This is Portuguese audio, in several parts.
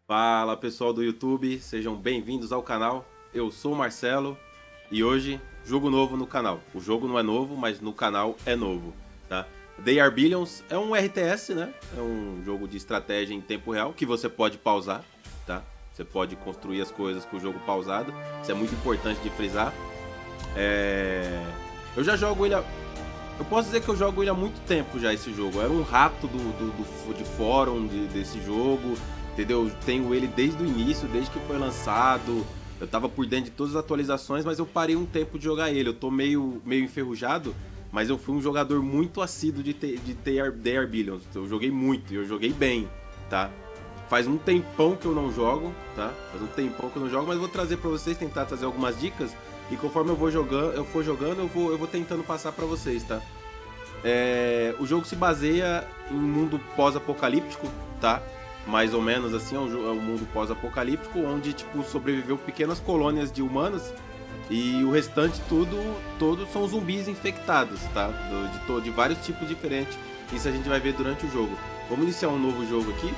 Fala pessoal do YouTube, sejam bem-vindos ao canal. Eu sou o Marcelo e hoje, jogo novo no canal. O jogo não é novo, mas no canal é novo, tá? They Are Billions é um RTS, né? É um jogo de estratégia em tempo real que você pode pausar, tá? Você pode construir as coisas com o jogo pausado. Isso é muito importante de frisar. Eu já jogo ele Eu posso dizer que eu jogo ele há muito tempo já, esse jogo. Eu era um rato de fórum desse jogo, entendeu? Eu tenho ele desde o início, desde que foi lançado. Eu tava por dentro de todas as atualizações, mas eu parei um tempo de jogar ele. Eu tô meio enferrujado, mas eu fui um jogador muito assíduo de They Are Billions. Eu joguei muito e eu joguei bem, tá? Faz um tempão que eu não jogo, tá? Faz um tempão que eu não jogo, mas vou trazer pra vocês, tentar trazer algumas dicas. E conforme eu for jogando, eu vou tentando passar pra vocês, tá? O jogo se baseia em um mundo pós-apocalíptico, tá? Mais ou menos assim, é um mundo pós-apocalíptico, onde, tipo, sobreviveu pequenas colônias de humanos e o restante todos são zumbis infectados, tá? De vários tipos diferentes. Isso a gente vai ver durante o jogo. Vamos iniciar um novo jogo aqui.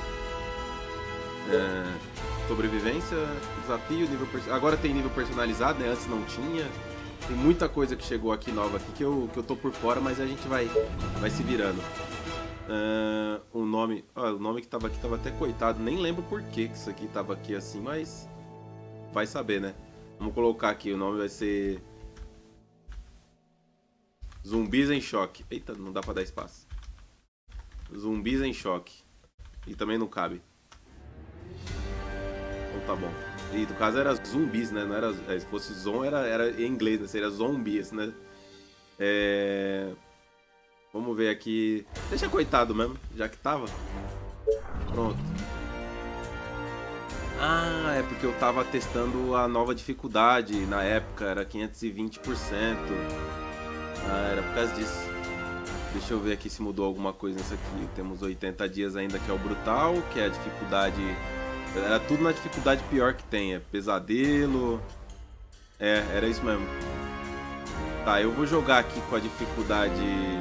Sobrevivência, desafio, agora tem nível personalizado, né? Antes não tinha. Tem muita coisa que chegou aqui nova aqui que eu tô por fora, mas a gente vai se virando. O nome que tava aqui tava até coitado, nem lembro por que isso aqui tava aqui assim, mas vai saber, né? Vamos colocar aqui, o nome vai ser Zumbis em Choque. Eita, não dá pra dar espaço. Zumbis em Choque. E também não cabe. Então tá bom. E no caso era zumbis, né? Não era, se fosse era em inglês, né? Seria zombies, né? Vamos ver aqui. Deixa coitado mesmo, já que tava. Pronto. Ah, é porque eu tava testando a nova dificuldade na época, era 520%. Ah, era por causa disso. Deixa eu ver aqui se mudou alguma coisa nisso aqui. Temos 80 dias ainda, que é o brutal, que é a dificuldade... Era tudo na dificuldade pior que tem, é pesadelo. Era isso mesmo. Tá, eu vou jogar aqui com a dificuldade...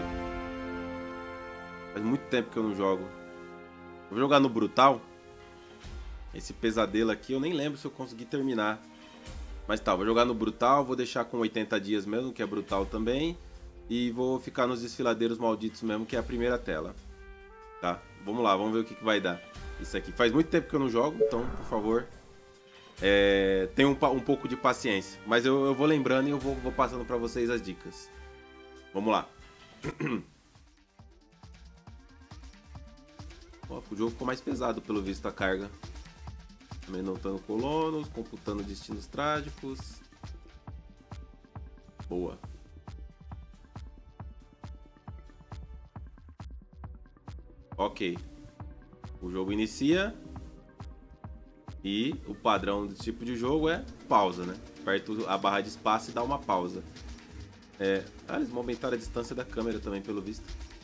Faz muito tempo que eu não jogo. Vou jogar no brutal. Esse pesadelo aqui eu nem lembro se eu consegui terminar. Mas tá, vou jogar no brutal, vou deixar com 80 dias mesmo, que é brutal também. E vou ficar nos desfiladeiros malditos mesmo, que é a primeira tela. Tá, vamos lá, vamos ver o que vai dar. Isso aqui. Faz muito tempo que eu não jogo, então, por favor, tenha um pouco de paciência. Mas eu vou lembrando e eu vou passando pra vocês as dicas. Vamos lá. Ó, o jogo ficou mais pesado, pelo visto, a carga. Aumentando colonos, computando destinos trágicos. Boa. Ok. O jogo inicia e o padrão desse tipo de jogo é pausa, né? Aperta a barra de espaço e dá uma pausa. Eles vão aumentar a distância da câmera também, pelo visto.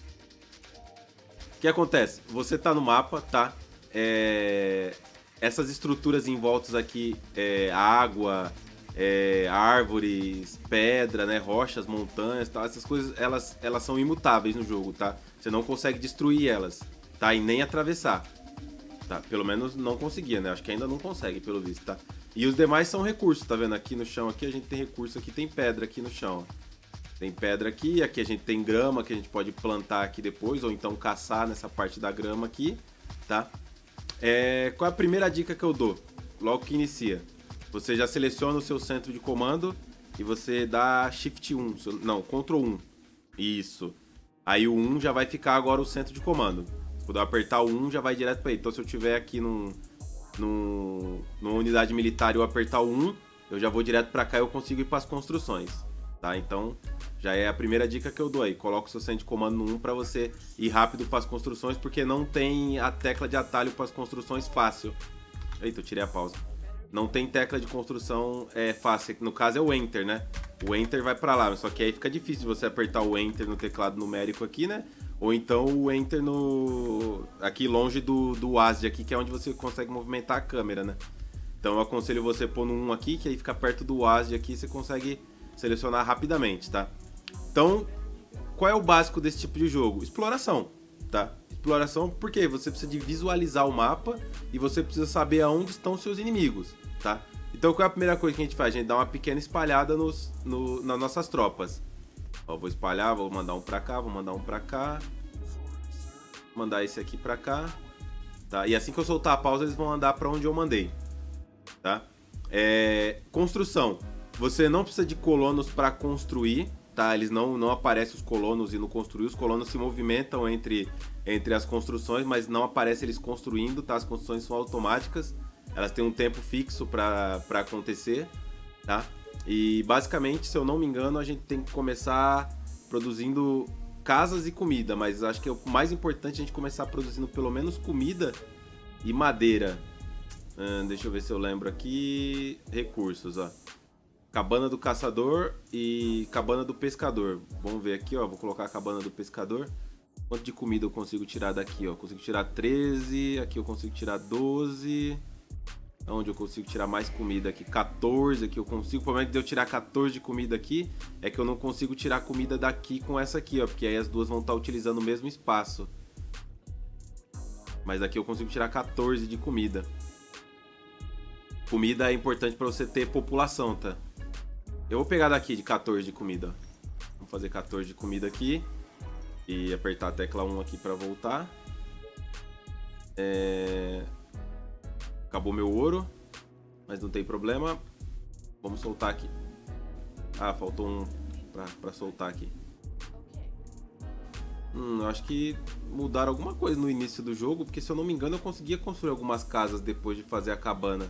O que acontece? Você tá no mapa, tá? Essas estruturas em voltas aqui, água, árvores, pedra, né? Rochas, montanhas, tá? Essas coisas, elas são imutáveis no jogo, tá? Você não consegue destruir elas. Tá? E nem atravessar. Tá? Pelo menos não conseguia, né? Acho que ainda não consegue, pelo visto, tá? E os demais são recursos, tá vendo? Aqui no chão, aqui a gente tem recurso, aqui tem pedra aqui no chão. Tem pedra aqui a gente tem grama que a gente pode plantar aqui depois, ou então caçar nessa parte da grama aqui, tá? Qual é a primeira dica que eu dou? Logo que inicia. Você já seleciona o seu centro de comando e você dá Shift 1, não, Ctrl 1. Isso. Aí o 1 já vai ficar agora o centro de comando. Quando eu apertar o 1, já vai direto para ele. Então, se eu tiver aqui numa unidade militar e eu apertar o 1, eu já vou direto para cá e eu consigo ir para as construções. Tá? Então, já é a primeira dica que eu dou aí. Coloca o seu centro de comando no 1 para você ir rápido para as construções, porque não tem a tecla de atalho para as construções fácil. Eita, eu tirei a pausa. Não tem tecla de construção fácil. No caso é o Enter, né? O Enter vai para lá, só que aí fica difícil de você apertar o Enter no teclado numérico aqui, né? Ou então o Enter aqui longe do WASD aqui, que é onde você consegue movimentar a câmera, né? Então eu aconselho você pôr no 1 aqui, que aí fica perto do WASD aqui, você consegue selecionar rapidamente, tá? Então, qual é o básico desse tipo de jogo? Exploração, tá? exploração, porque você precisa de visualizar o mapa e você precisa saber aonde estão seus inimigos, tá? Então qual é a primeira coisa que a gente faz? A gente dá uma pequena espalhada nas nossas tropas. Ó, vou espalhar, vou mandar um pra cá, vou mandar um pra cá. Mandar esse aqui pra cá. Tá? E assim que eu soltar a pausa, eles vão andar pra onde eu mandei. Tá? Construção. Você não precisa de colonos pra construir. Tá? Eles não aparecem os colonos indo construir. Os colonos se movimentam entre as construções, mas não aparece eles construindo. Tá? As construções são automáticas. Elas têm um tempo fixo pra acontecer. Tá? E basicamente, se eu não me engano, a gente tem que começar produzindo casas e comida, mas acho que é o mais importante a gente começar produzindo pelo menos comida e madeira. Deixa eu ver se eu lembro aqui. Recursos, ó. Cabana do caçador e cabana do pescador. Vamos ver aqui, ó. Vou colocar a cabana do pescador. Quanto de comida eu consigo tirar daqui, ó? Consigo tirar 13, aqui eu consigo tirar 12... Onde eu consigo tirar mais comida aqui? 14 aqui eu consigo. O problema de eu tirar 14 de comida aqui é que eu não consigo tirar comida daqui com essa aqui, ó. Porque aí as duas vão estar utilizando o mesmo espaço. Mas aqui eu consigo tirar 14 de comida. Comida é importante para você ter população, tá? Eu vou pegar daqui de 14 de comida, ó. Vamos fazer 14 de comida aqui. E apertar a tecla 1 aqui para voltar. Acabou meu ouro, mas não tem problema. Vamos soltar aqui. Ah, faltou um pra soltar aqui. Acho que mudaram alguma coisa no início do jogo, porque se eu não me engano eu conseguia construir algumas casas depois de fazer a cabana.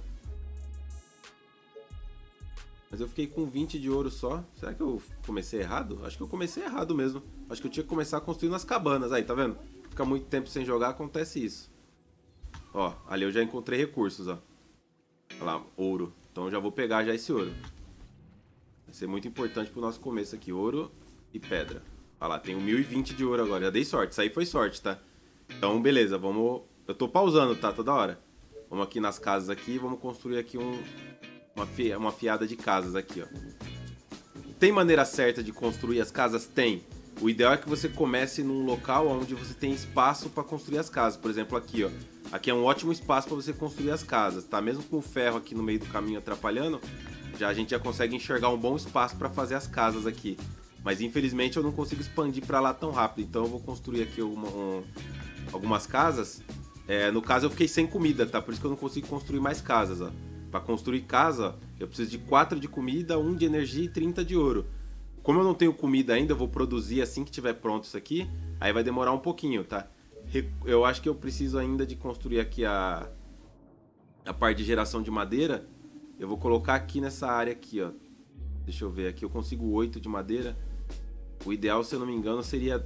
Mas eu fiquei com 20 de ouro só. Será que eu comecei errado? Acho que eu comecei errado mesmo. Acho que eu tinha que começar construindo as cabanas. Aí, tá vendo? Fica muito tempo sem jogar, acontece isso. Ó, ali eu já encontrei recursos, ó. Olha lá, ouro. Então eu já vou pegar já esse ouro. Vai ser muito importante pro nosso começo aqui. Ouro e pedra. Olha lá, tenho 1020 de ouro agora. Já dei sorte. Isso aí foi sorte, tá? Então, beleza. Vamos... Eu tô pausando, tá? Toda hora. Vamos aqui nas casas aqui. Vamos construir aqui uma fiada de casas aqui, ó. Tem maneira certa de construir as casas? Tem. O ideal é que você comece num local onde você tem espaço para construir as casas. Por exemplo, aqui, ó. Aqui é um ótimo espaço para você construir as casas, tá? Mesmo com o ferro aqui no meio do caminho atrapalhando, a gente já consegue enxergar um bom espaço para fazer as casas aqui. Mas infelizmente eu não consigo expandir para lá tão rápido. Então eu vou construir aqui algumas casas. No caso eu fiquei sem comida, tá? Por isso que eu não consigo construir mais casas, ó. Para construir casa, eu preciso de 4 de comida, 1 de energia e 30 de ouro. Como eu não tenho comida ainda, eu vou produzir assim que tiver pronto isso aqui. Aí vai demorar um pouquinho, tá? Eu acho que eu preciso ainda de construir aqui a parte de geração de madeira. Eu vou colocar aqui nessa área aqui, ó. Deixa eu ver, aqui eu consigo 8 de madeira. O ideal, se eu não me engano, seria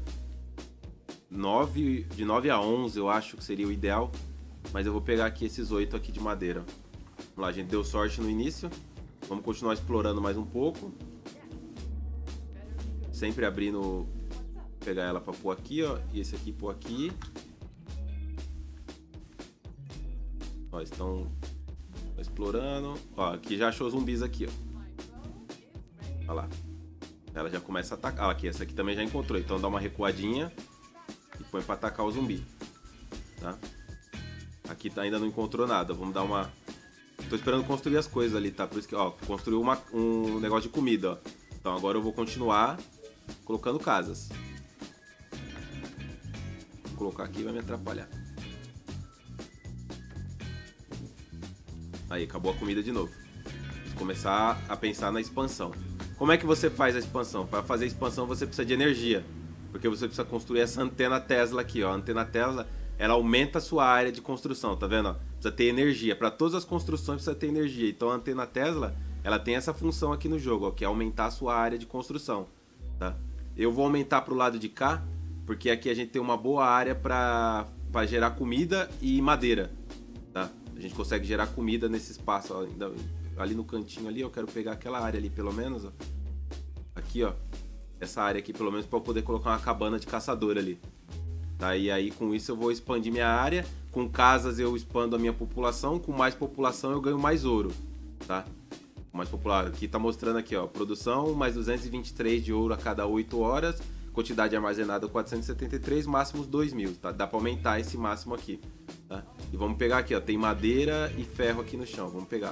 de 9 a 11, eu acho que seria o ideal. Mas eu vou pegar aqui esses 8 aqui de madeira. Vamos lá, a gente deu sorte no início. Vamos continuar explorando mais um pouco. Sempre abrindo... Pegar ela pra pôr aqui, ó. E esse aqui pôr aqui. Ó, estão explorando. Ó, aqui já achou zumbis aqui, ó. Olha lá. Ela já começa a atacar. Olha aqui, essa aqui também já encontrou. Então dá uma recuadinha e põe pra atacar o zumbi. Tá? Aqui ainda não encontrou nada. Vamos dar uma... Tô esperando construir as coisas ali, tá? Por isso que, ó, construiu um negócio de comida, ó. Então agora eu vou continuar colocando casas. Vou colocar aqui, vai me atrapalhar. Aí, acabou a comida de novo. Vamos começar a pensar na expansão. Como é que você faz a expansão? Para fazer a expansão você precisa de energia. Porque você precisa construir essa antena Tesla aqui, ó. A antena Tesla, ela aumenta a sua área de construção, tá vendo? Ó? Precisa ter energia. Para todas as construções precisa ter energia. Então a antena Tesla, ela tem essa função aqui no jogo, ó, que é aumentar a sua área de construção, tá? Eu vou aumentar para o lado de cá, porque aqui a gente tem uma boa área para gerar comida e madeira, tá? A gente consegue gerar comida nesse espaço, ó, ali no cantinho ali. Eu quero pegar aquela área ali pelo menos, ó. Aqui, ó, essa área aqui pelo menos, para eu poder colocar uma cabana de caçador ali, tá? E aí com isso eu vou expandir minha área. Com casas eu expando a minha população. Com mais população eu ganho mais ouro, tá? Mais popular. Aqui tá mostrando aqui, ó, produção mais 223 de ouro a cada 8 horas. quantidade armazenada 473, máximos 2.000, tá? Dá pra aumentar esse máximo aqui, tá? E vamos pegar aqui, ó, tem madeira e ferro aqui no chão, vamos pegar.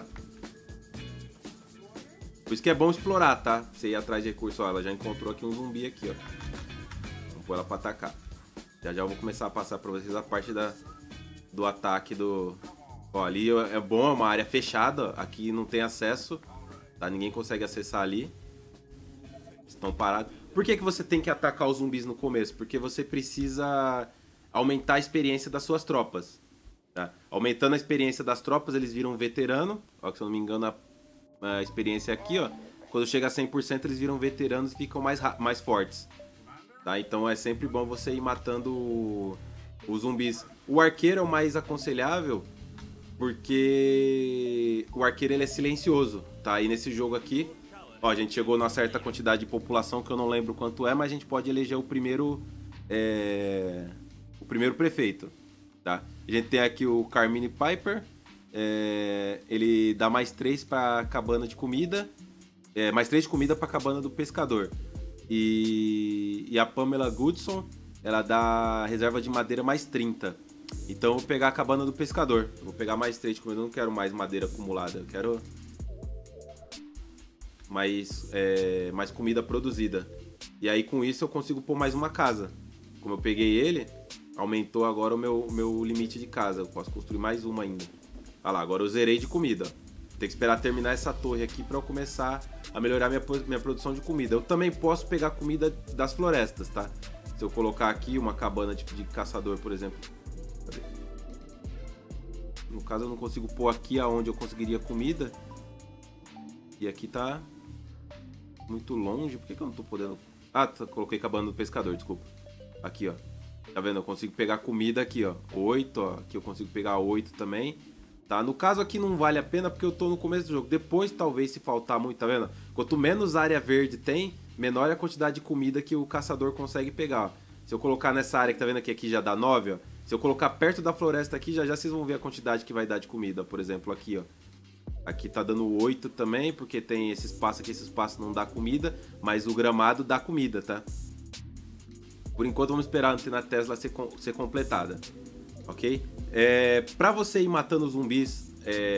Por isso que é bom explorar, tá? Você ir atrás de recurso, ó, ela já encontrou aqui um zumbi aqui, ó. Vamos pôr ela pra atacar. Já eu vou começar a passar pra vocês a parte do ataque do... Ó, ali é bom, é uma área fechada, aqui não tem acesso, tá? Ninguém consegue acessar ali. Estão parados. Por que você tem que atacar os zumbis no começo? Porque você precisa aumentar a experiência das suas tropas, tá? Aumentando a experiência das tropas, eles viram um veterano. Ó, que se eu não me engano, a experiência aqui, ó. Quando chega a 100%, eles viram veteranos e ficam mais fortes, tá? Então é sempre bom você ir matando os zumbis. O arqueiro é o mais aconselhável, porque o arqueiro ele é silencioso, tá? E nesse jogo aqui, ó, a gente chegou numa certa quantidade de população que eu não lembro quanto é, mas a gente pode eleger o primeiro prefeito, tá? A gente tem aqui o Carmine Piper, ele dá mais 3 para cabana de comida, mais 3 de comida para cabana do pescador. E a Pamela Goodson, ela dá reserva de madeira mais 30. Então eu vou pegar a cabana do pescador. Eu vou pegar mais 3 de comida, eu não quero mais madeira acumulada, eu quero mais comida produzida. E aí com isso eu consigo pôr mais uma casa. Como eu peguei ele, aumentou agora o meu limite de casa. Eu posso construir mais uma ainda. Olha lá, agora eu zerei de comida. Tem que esperar terminar essa torre aqui para eu começar a melhorar minha produção de comida. Eu também posso pegar comida das florestas, tá? Se eu colocar aqui uma cabana tipo de caçador, por exemplo. Cadê? No caso eu não consigo pôr aqui aonde eu conseguiria comida. E aqui tá muito longe. Por que eu não tô podendo... Ah, coloquei cabana do pescador, desculpa. Aqui, ó. Tá vendo? Eu consigo pegar comida aqui, ó. 8, ó. Aqui eu consigo pegar 8 também. Tá? No caso aqui não vale a pena porque eu tô no começo do jogo. Depois, talvez, se faltar muito, tá vendo? Quanto menos área verde tem, menor é a quantidade de comida que o caçador consegue pegar. Ó. Se eu colocar nessa área que tá vendo aqui já dá 9, ó. Se eu colocar perto da floresta aqui, já vocês vão ver a quantidade que vai dar de comida. Por exemplo, aqui, ó. Aqui tá dando 8 também, porque tem esse espaço aqui, esse espaço não dá comida, mas o gramado dá comida, tá? Por enquanto vamos esperar a antena Tesla ser completada, ok? Pra você ir matando zumbis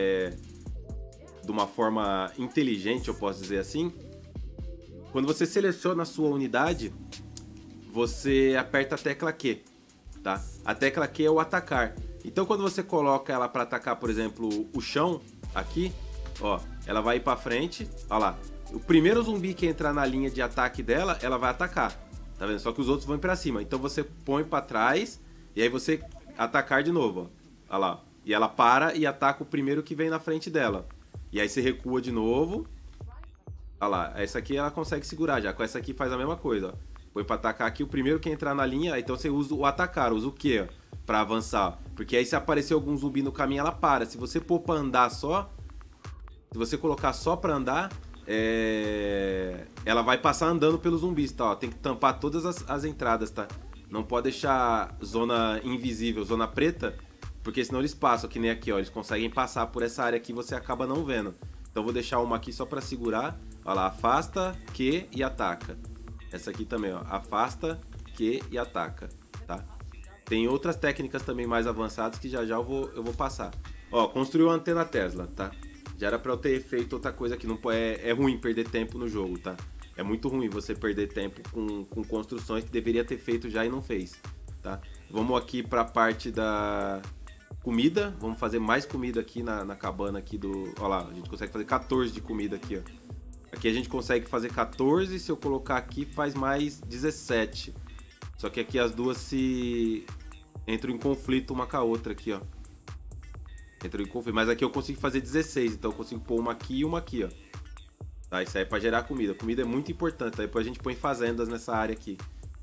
de uma forma inteligente, eu posso dizer assim, quando você seleciona a sua unidade, você aperta a tecla Q, tá? A tecla Q é o atacar. Então quando você coloca ela para atacar, por exemplo, o chão, aqui, ó, ela vai ir pra frente, ó lá. O primeiro zumbi que entrar na linha de ataque dela, ela vai atacar, tá vendo? Só que os outros vão pra cima. Então você põe pra trás e aí você atacar de novo, ó. Ó lá. E ela para e ataca o primeiro que vem na frente dela. E aí você recua de novo. Ó lá. Essa aqui ela consegue segurar já. Com essa aqui faz a mesma coisa, ó. Põe pra atacar aqui o primeiro que entrar na linha, então você usa o atacar, usa o Q, ó, pra avançar. Porque aí se aparecer algum zumbi no caminho, ela para. Se você pôr pra andar só, se você colocar só pra andar, ela vai passar andando pelos zumbis, tá? Ó, tem que tampar todas as entradas, tá? Não pode deixar zona invisível, zona preta, porque senão eles passam, que nem aqui, ó. Eles conseguem passar por essa área aqui e você acaba não vendo. Então vou deixar uma aqui só pra segurar. Olha lá, afasta, Q e ataca. Essa aqui também, ó. Afasta, Q e ataca, tá? Tem outras técnicas também mais avançadas que já eu vou passar. Ó, construiu a antena Tesla, tá? Já era pra eu ter feito outra coisa que não é ruim perder tempo no jogo, tá? É muito ruim você perder tempo com construções que deveria ter feito já e não fez, tá? Vamos aqui pra parte da comida. Vamos fazer mais comida aqui na cabana aqui do... Ó lá, a gente consegue fazer 14 de comida aqui, ó. Aqui a gente consegue fazer 14, se eu colocar aqui faz mais 17. Só que aqui as duas se entram em conflito uma com a outra aqui, ó. Entram em conflito, mas aqui eu consigo fazer 16, então eu consigo pôr uma aqui e uma aqui, ó. Tá, isso aí é pra gerar comida. Comida é muito importante, tá? Depois a gente põe fazendas nessa área aqui.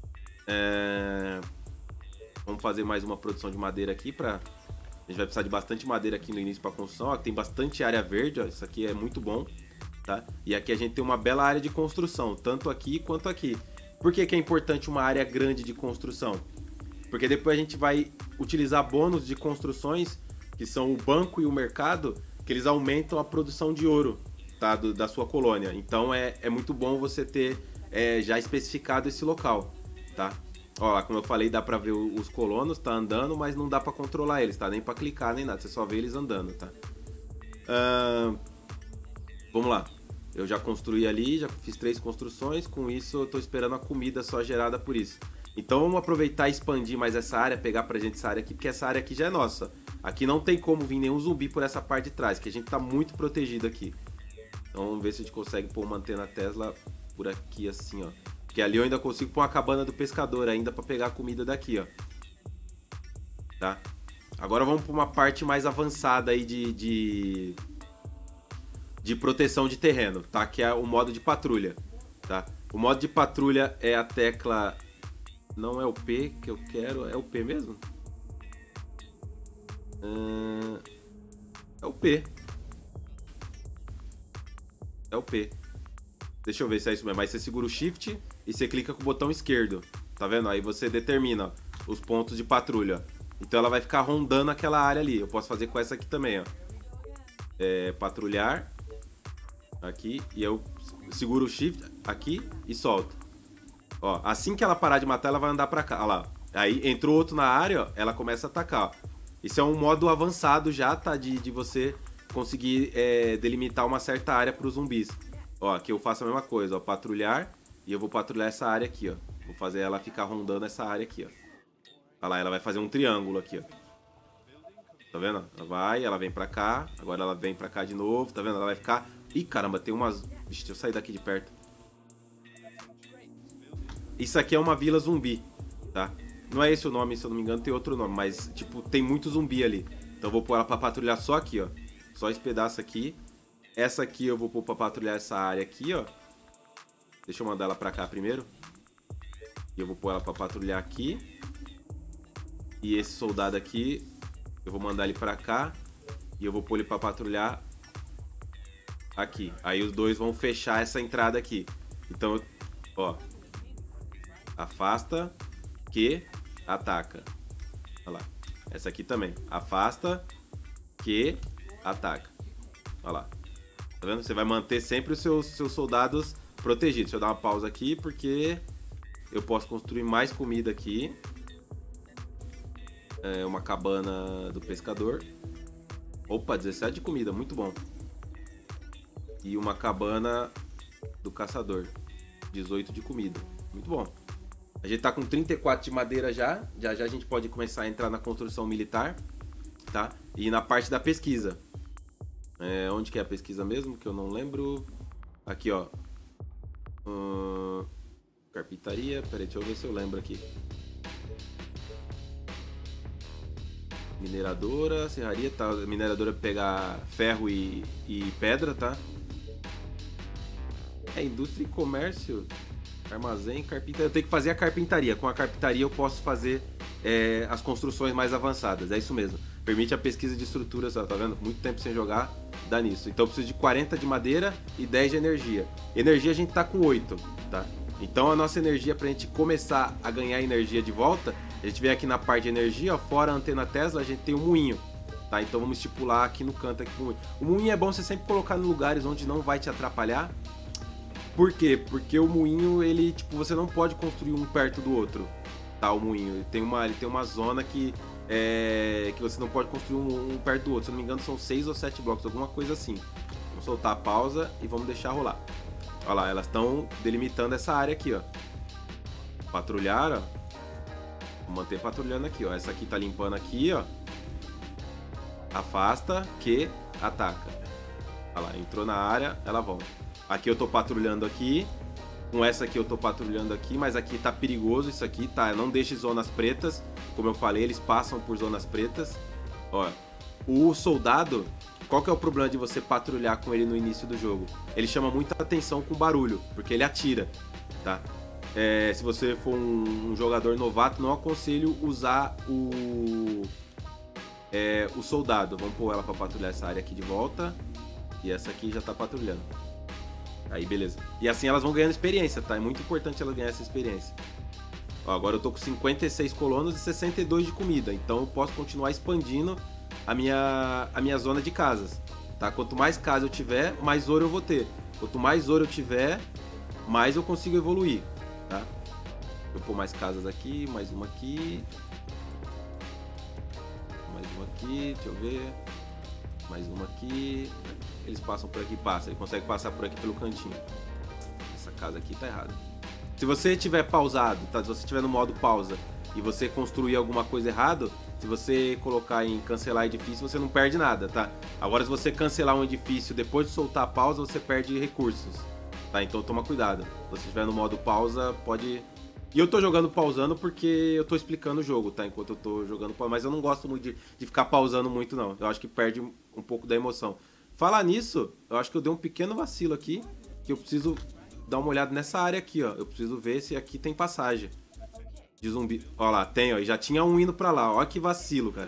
Vamos fazer mais uma produção de madeira aqui pra... A gente vai precisar de bastante madeira aqui no início pra construção, ó. Tem bastante área verde, ó. Isso aqui é muito bom. Tá? E aqui a gente tem uma bela área de construção, tanto aqui quanto aqui. Por que que é importante uma área grande de construção? Porque depois a gente vai utilizar bônus de construções, que são o banco e o mercado, que eles aumentam a produção de ouro, tá? Da sua colônia. Então é muito bom você ter já especificado esse local. tá? Ó lá, como eu falei, dá pra ver os colonos, tá andando, mas não dá pra controlar eles, tá? Nem pra clicar, nem nada, você só vê eles andando, tá? Vamos lá. Eu já construí ali, já fiz 3 construções, com isso eu tô esperando a comida só gerada por isso. Então vamos aproveitar e expandir mais essa área, pegar pra gente essa área aqui, porque essa área aqui já é nossa. Aqui não tem como vir nenhum zumbi por essa parte de trás, que a gente tá muito protegido aqui. Então vamos ver se a gente consegue pôr uma antena Tesla por aqui assim, ó. Porque ali eu ainda consigo pôr uma cabana do pescador ainda pra pegar a comida daqui, ó. Tá? Agora vamos pra uma parte mais avançada aí de proteção de terreno, tá? Que é o modo de patrulha, tá? O modo de patrulha é a tecla... Não é o P que eu quero, é o P mesmo? É o P. É o P. Deixa eu ver se é isso mesmo. Aí você segura o Shift e você clica com o botão esquerdo. Tá vendo? Aí você determina os pontos de patrulha. Então ela vai ficar rondando aquela área ali. Eu posso fazer com essa aqui também, ó. Patrulhar. Aqui. E eu seguro o Shift aqui e solto. Ó, assim que ela parar de matar, ela vai andar pra cá. Olha lá. Aí entrou outro na área, ó, ela começa a atacar, ó. Isso é um modo avançado já, tá? De você conseguir delimitar uma certa área para os zumbis. Ó, aqui eu faço a mesma coisa, ó. Patrulhar. E eu vou patrulhar essa área aqui, ó. Vou fazer ela ficar rondando essa área aqui, ó. Olha lá, ela vai fazer um triângulo aqui, ó. Tá vendo? Ela vem pra cá. Agora ela vem pra cá de novo, tá vendo? Ela vai ficar... Ih, caramba, tem umas... Vixe, deixa eu sair daqui de perto. Isso aqui é uma vila zumbi, tá? Não é esse o nome, se eu não me engano, tem outro nome. Mas, tipo, tem muito zumbi ali. Então eu vou pôr ela pra patrulhar só aqui, ó. Só esse pedaço aqui. Essa aqui eu vou pôr pra patrulhar essa área aqui, ó. Deixa eu mandar ela pra cá primeiro. E eu vou pôr ela pra patrulhar aqui. E esse soldado aqui, eu vou mandar ele pra cá. E eu vou pôr ele pra patrulhar aqui. Aí os dois vão fechar essa entrada aqui. Então, ó. Afasta, que ataca. Olha lá. Essa aqui também. Afasta, que ataca. Olha lá. Tá vendo? Você vai manter sempre os seus soldados protegidos. Deixa eu dar uma pausa aqui, porque eu posso construir mais comida aqui. Uma cabana do pescador. Opa, 17 de comida, muito bom. E uma cabana do caçador. 18 de comida, muito bom. A gente tá com 34 de madeira já. Já a gente pode começar a entrar na construção militar, tá? E na parte da pesquisa. Onde que é a pesquisa mesmo? Que eu não lembro. Aqui, ó. Carpintaria. Peraí, deixa eu ver se eu lembro aqui. Mineradora, serraria, tá? Mineradora pegar ferro e pedra, tá? Indústria e comércio. Armazém, carpintaria. Eu tenho que fazer a carpintaria. Com a carpintaria eu posso fazer as construções mais avançadas. É isso mesmo. Permite a pesquisa de estruturas. Ó, tá vendo? Muito tempo sem jogar, dá nisso. Então eu preciso de 40 de madeira e 10 de energia. Energia a gente tá com 8, tá? Então a nossa energia, pra gente começar a ganhar energia de volta, a gente vem aqui na parte de energia, ó, fora a antena Tesla, a gente tem um moinho, tá? Então vamos estipular aqui no canto aqui pro moinho. O moinho é bom você sempre colocar em lugares onde não vai te atrapalhar. Por quê? Porque o moinho, ele, tipo, você não pode construir um perto do outro, tá? O moinho, ele tem uma zona que você não pode construir um perto do outro. Se eu não me engano, são 6 ou 7 blocos, alguma coisa assim. Vamos soltar a pausa e vamos deixar rolar. Olha lá, elas estão delimitando essa área aqui, ó. Patrulhar, ó. Vou manter patrulhando aqui, ó. Essa aqui tá limpando aqui, ó. Afasta, que ataca. Olha lá, entrou na área, ela volta. Aqui eu tô patrulhando aqui. Com essa aqui eu tô patrulhando aqui, mas aqui tá perigoso isso aqui, tá? Não deixe zonas pretas. Como eu falei, eles passam por zonas pretas. Ó, o soldado, qual que é o problema de você patrulhar com ele no início do jogo? Ele chama muita atenção com barulho, porque ele atira, tá? Se você for um jogador novato, não aconselho usar o soldado. Vamos pôr ela pra patrulhar essa área aqui de volta. E essa aqui já tá patrulhando. Aí, beleza. E assim elas vão ganhando experiência, tá? É muito importante elas ganharem essa experiência. Ó, agora eu tô com 56 colonos e 62 de comida. Então eu posso continuar expandindo a minha zona de casas, tá? Quanto mais casa eu tiver, mais ouro eu vou ter. Quanto mais ouro eu tiver, mais eu consigo evoluir, tá? eu pôr mais casas aqui, mais uma aqui. Mais uma aqui, deixa eu ver. Mais uma aqui. Eles passam por aqui, passa. Ele consegue passar por aqui pelo cantinho. Essa casa aqui tá errada. Se você tiver pausado, tá? Se você tiver no modo pausa e você construir alguma coisa errado, se você colocar em cancelar edifício, você não perde nada, tá? Agora, se você cancelar um edifício depois de soltar a pausa, você perde recursos, tá? Então toma cuidado. Se você estiver no modo pausa, pode... E eu tô jogando pausando porque eu tô explicando o jogo, tá? Enquanto eu tô jogando pausando. Mas eu não gosto muito de ficar pausando muito, não. Eu acho que perde um pouco da emoção. Falar nisso, eu acho que eu dei um pequeno vacilo aqui, que eu preciso dar uma olhada nessa área aqui, ó. Eu preciso ver se aqui tem passagem de zumbi. Ó lá, tem, ó. E já tinha um indo pra lá. Ó que vacilo, cara.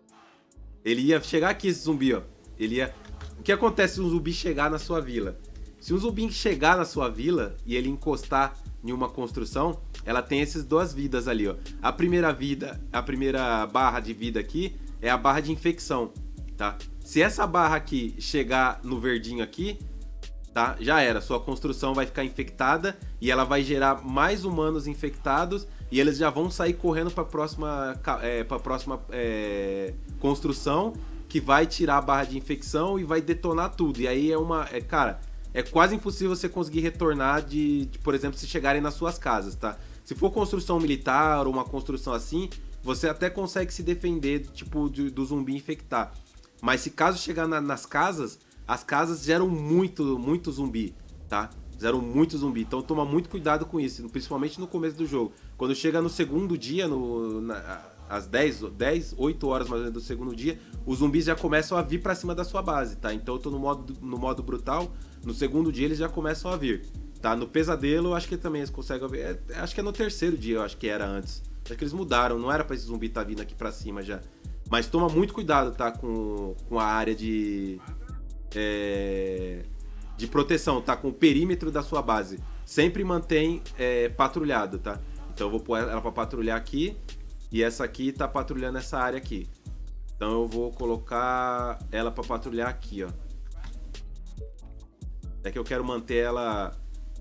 Ele ia chegar aqui, esse zumbi, ó. Ele ia... O que acontece se um zumbi chegar na sua vila? Se um zumbi chegar na sua vila e ele encostar em uma construção, ela tem essas duas vidas ali, ó. A primeira vida, a primeira barra de vida aqui é a barra de infecção, tá? Se essa barra aqui chegar no verdinho aqui, tá? Já era, sua construção vai ficar infectada e ela vai gerar mais humanos infectados e eles já vão sair correndo para a próxima construção, que vai tirar a barra de infecção e vai detonar tudo. E aí cara, é quase impossível você conseguir retornar por exemplo, se chegarem nas suas casas, tá? Se for construção militar ou uma construção assim, você até consegue se defender, tipo, do zumbi infectar. Mas se caso chegar nas casas, as casas geram muito zumbi, tá? Geram muito zumbi. Então toma muito cuidado com isso, principalmente no começo do jogo. Quando chega no segundo dia, às 8 horas mais ou menos do segundo dia, os zumbis já começam a vir pra cima da sua base, tá? Então eu tô no modo brutal, no segundo dia eles já começam a vir, tá? No pesadelo, eu acho que também eles conseguem ver, acho que é no terceiro dia, eu acho que era antes. Acho que eles mudaram, não era pra esse zumbi tá vindo aqui pra cima já. Mas toma muito cuidado, tá? Com a área de proteção, tá? Com o perímetro da sua base. Sempre mantém patrulhado, tá? Então eu vou pôr ela pra patrulhar aqui. E essa aqui tá patrulhando essa área aqui. Então eu vou colocar ela pra patrulhar aqui, ó. É que eu quero manter ela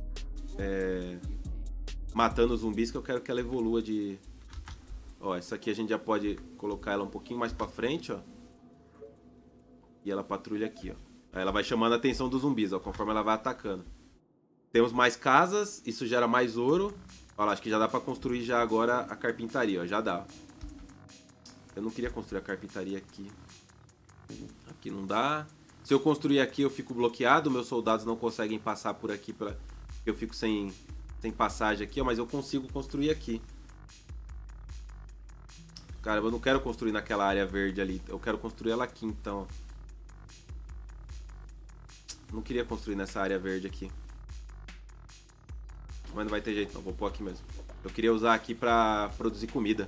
matando os zumbis, que eu quero que ela evolua de... Ó, essa aqui a gente já pode colocar ela um pouquinho mais pra frente, ó. E ela patrulha aqui, ó. Aí ela vai chamando a atenção dos zumbis, ó, conforme ela vai atacando. Temos mais casas, isso gera mais ouro. Olha lá, acho que já dá pra construir já agora a carpintaria, ó. Já dá. Eu não queria construir a carpintaria aqui. Aqui não dá. Se eu construir aqui, eu fico bloqueado. Meus soldados não conseguem passar por aqui, porque eu fico sem passagem aqui, ó. Mas eu consigo construir aqui. Cara, eu não quero construir naquela área verde ali. Eu quero construir ela aqui, então. Não queria construir nessa área verde aqui. Mas não vai ter jeito não, vou pôr aqui mesmo. Eu queria usar aqui pra produzir comida.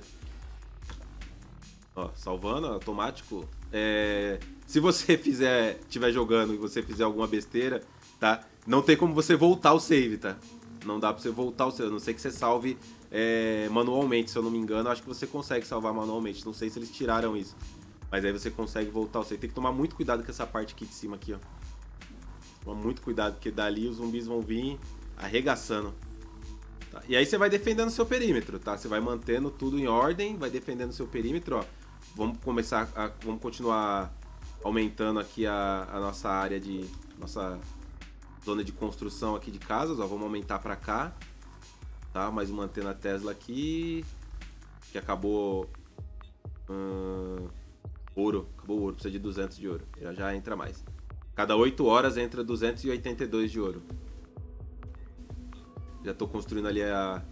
Ó, salvando, automático. Se você estiver jogando e você fizer alguma besteira, tá? Não tem como você voltar o save, tá? Não dá pra você voltar o save, a não ser que você salve manualmente, se eu não me engano. Acho que você consegue salvar manualmente, não sei se eles tiraram isso. Mas aí você consegue voltar o save. Tem que tomar muito cuidado com essa parte aqui de cima, aqui, ó. Toma muito cuidado, porque dali os zumbis vão vir arregaçando. Tá? E aí você vai defendendo o seu perímetro, tá? Você vai mantendo tudo em ordem, vai defendendo o seu perímetro, ó. Vamos continuar aumentando aqui a nossa área nossa zona de construção aqui de casas, ó. Vamos aumentar pra cá, tá? Mais uma antena Tesla aqui, que acabou ouro, acabou o ouro, precisa de 200 de ouro, já entra mais. Cada 8 horas entra 282 de ouro. Já tô construindo ali a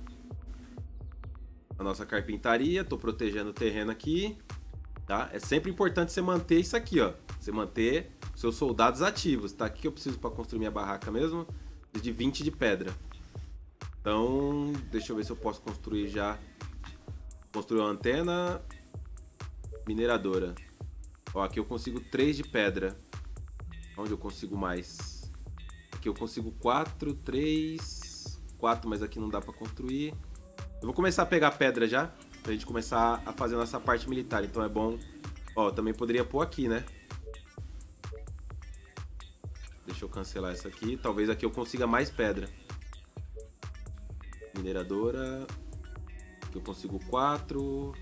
nossa carpintaria, tô protegendo o terreno aqui, tá? É sempre importante você manter isso aqui, ó. Você manter seus soldados ativos, tá? O que eu preciso para construir minha barraca mesmo? Preciso de 20 de pedra. Então, deixa eu ver se eu posso construir já. Construir uma antena mineradora. Ó, aqui eu consigo 3 de pedra. Onde eu consigo mais? Aqui eu consigo 4, 3, 4, mas aqui não dá pra construir. Eu vou começar a pegar pedra já, pra gente começar a fazer a nossa parte militar. Então é bom... Ó, eu também poderia pôr aqui, né? Deixa eu cancelar essa aqui. Talvez aqui eu consiga mais pedra. Mineradora. Aqui eu consigo 4.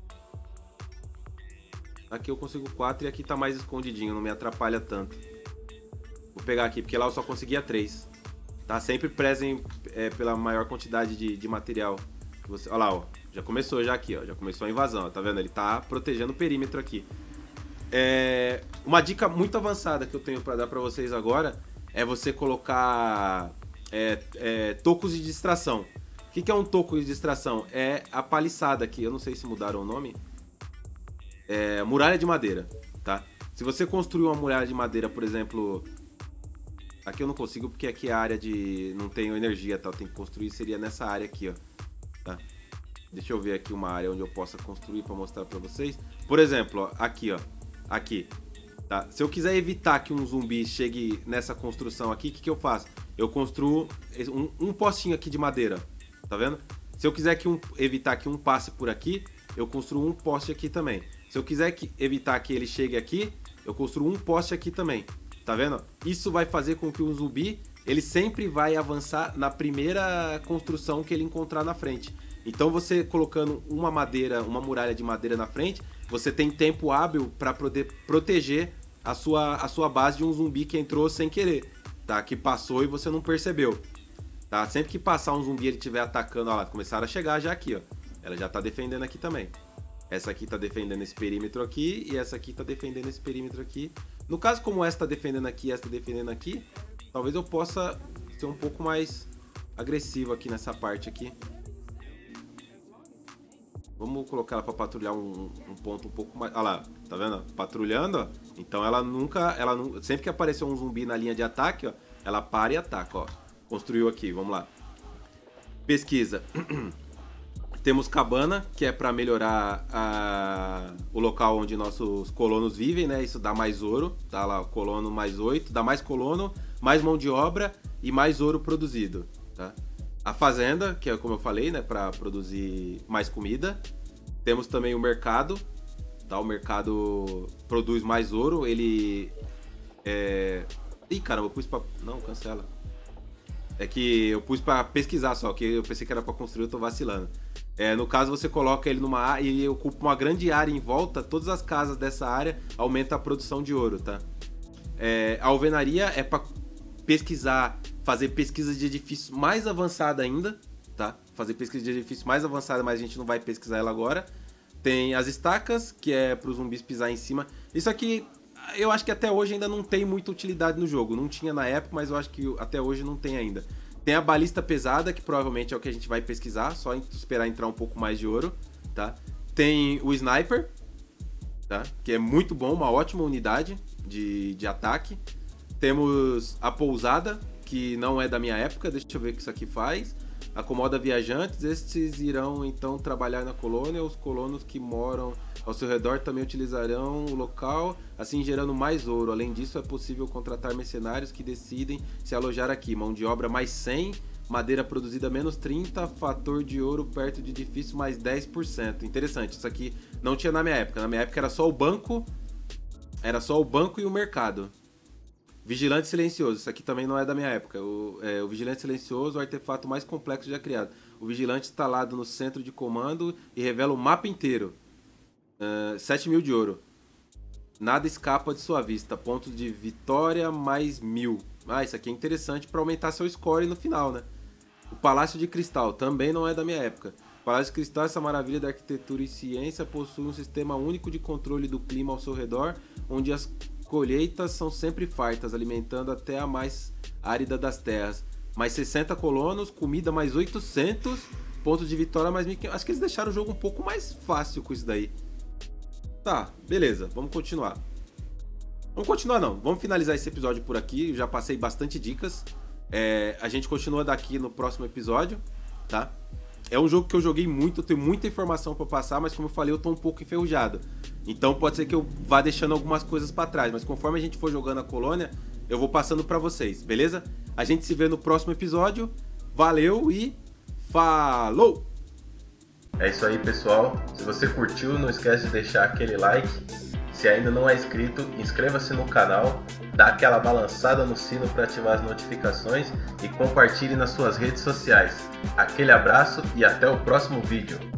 Aqui eu consigo 4 e aqui tá mais escondidinho, não me atrapalha tanto. Vou pegar aqui, porque lá eu só conseguia 3. Tá? Sempre prezem pela maior quantidade de material. Que você... Olha lá, ó. Já começou já aqui, ó. Já começou a invasão, ó. Tá vendo? Ele tá protegendo o perímetro aqui. Uma dica muito avançada que eu tenho pra dar pra vocês agora é você colocar tocos de distração. O que é um toco de distração? É a paliçada aqui. Eu não sei se mudaram o nome. Muralha de madeira, tá? Se você construir uma muralha de madeira, por exemplo... Aqui eu não consigo porque aqui é a área de... Não tenho energia, tá? Eu tenho que construir, seria nessa área aqui, ó. Tá? Deixa eu ver aqui uma área onde eu possa construir pra mostrar pra vocês. Por exemplo, ó, aqui, ó. Aqui. Tá? Se eu quiser evitar que um zumbi chegue nessa construção aqui, o que eu faço? Eu construo um postinho aqui de madeira. Tá vendo? Se eu quiser evitar que um passe por aqui, eu construo um poste aqui também. Se eu quiser evitar que ele chegue aqui, eu construo um poste aqui também. Tá vendo? Isso vai fazer com que o zumbi, ele sempre vai avançar na primeira construção que ele encontrar na frente. Então você colocando uma muralha de madeira na frente, você tem tempo hábil para poder proteger a sua base de um zumbi que entrou sem querer, tá? Que passou e você não percebeu. Tá? Sempre que passar um zumbi e ele estiver atacando, ó lá, começaram a chegar já aqui, ó. Ela já tá defendendo aqui também. Essa aqui tá defendendo esse perímetro aqui e essa aqui tá defendendo esse perímetro aqui. No caso, como essa tá defendendo aqui e essa tá defendendo aqui, talvez eu possa ser um pouco mais agressivo aqui nessa parte aqui. Vamos colocar ela pra patrulhar um ponto um pouco mais... Olha lá, tá vendo? Patrulhando, ó. Então ela nunca... Sempre que aparecer um zumbi na linha de ataque, ó, ela para e ataca, ó. Construiu aqui, vamos lá. Pesquisa. Temos cabana, que é para melhorar o local onde nossos colonos vivem, né? Isso dá mais ouro, tá lá, colono mais 8, dá mais colono, mais mão de obra e mais ouro produzido, tá? A fazenda, que é como eu falei, né? Para produzir mais comida. Temos também o mercado, tá? O mercado produz mais ouro, ele... Ih, caramba, eu pus pra... Não, cancela. É que eu pus para pesquisar só, que eu pensei que era para construir, eu tô vacilando. No caso, você coloca ele numa área e ocupa uma grande área em volta, todas as casas dessa área aumenta a produção de ouro, tá? A alvenaria é para pesquisar, fazer pesquisa de edifícios mais avançada ainda, tá? Fazer pesquisa de edifícios mais avançada, mas a gente não vai pesquisar ela agora. Tem as estacas, que é para os zumbis pisar em cima. Isso aqui, eu acho que até hoje ainda não tem muita utilidade no jogo. Não tinha na época, mas eu acho que até hoje não tem ainda. Tem a balista pesada, que provavelmente é o que a gente vai pesquisar, só esperar entrar um pouco mais de ouro, tá? Tem o sniper, tá? Que é muito bom, uma ótima unidade de ataque. Temos a pousada, que não é da minha época, deixa eu ver o que isso aqui faz. Acomoda viajantes, estes irão então trabalhar na colônia, os colonos que moram ao seu redor também utilizarão o local, assim gerando mais ouro. Além disso, é possível contratar mercenários que decidem se alojar aqui. Mão de obra mais 100, madeira produzida menos 30, fator de ouro perto de edifício mais 10%. Interessante, isso aqui não tinha na minha época. Na minha época era só o banco e o mercado. Vigilante silencioso, isso aqui também não é da minha época. O vigilante silencioso é o artefato mais complexo já criado. O vigilante instalado no centro de comando e revela o mapa inteiro. 7.000 de ouro. Nada escapa de sua vista. Pontos de vitória mais 1.000. Isso aqui é interessante para aumentar seu score no final, né? O Palácio de Cristal também não é da minha época. O Palácio de Cristal, essa maravilha da arquitetura e ciência, possui um sistema único de controle do clima ao seu redor, onde as colheitas são sempre fartas, alimentando até a mais árida das terras. Mais 60 colonos, comida mais 800, pontos de vitória mais 1.500. Acho que eles deixaram o jogo um pouco mais fácil com isso daí. Tá, beleza, vamos continuar. Vamos continuar não, vamos finalizar esse episódio por aqui. Já passei bastante dicas. A gente continua daqui no próximo episódio, tá? É um jogo que eu joguei muito, eu tenho muita informação pra passar, mas como eu falei, eu tô um pouco enferrujado. Então pode ser que eu vá deixando algumas coisas pra trás, mas conforme a gente for jogando a colônia, eu vou passando pra vocês, beleza? A gente se vê no próximo episódio. Valeu e falou! É isso aí, pessoal. Se você curtiu, não esquece de deixar aquele like. Se ainda não é inscrito, inscreva-se no canal, dá aquela balançada no sino para ativar as notificações e compartilhe nas suas redes sociais. Aquele abraço e até o próximo vídeo.